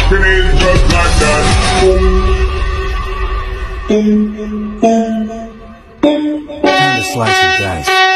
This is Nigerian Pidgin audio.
Grenade just like that. Boom, boom, boom, boom. Time to slice and dice.